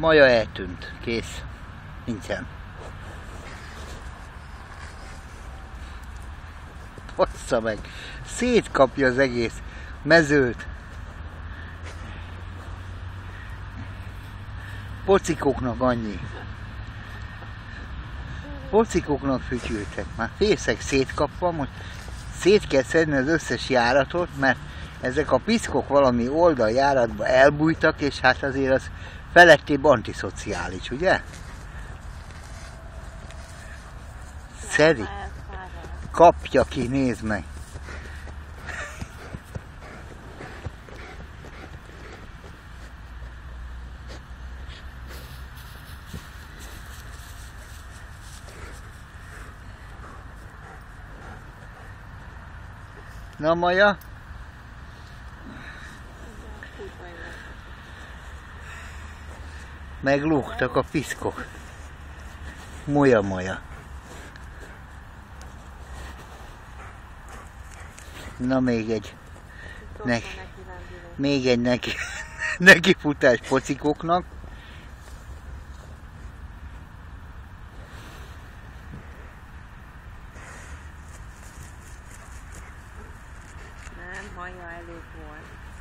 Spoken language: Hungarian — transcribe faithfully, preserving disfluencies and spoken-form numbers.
Maja eltűnt. Kész. Nincsen. Bassza meg. Szétkapja az egész mezőt. Pocikoknak annyi. Pocikoknak fütyültek. Már fészek szétkapva, most szét kell szedni az összes járatot, mert ezek a piszkok valami oldaljáratba elbújtak, és hát azért az felettébb antiszociális, ugye? Szeri. Kapja ki, nézd meg. Na Maja? Meglógtak a piszkok. Moja Maja. Na még egy. Ne, még egy neki, nekifutás pocikoknak. Nem, Maja elég volt.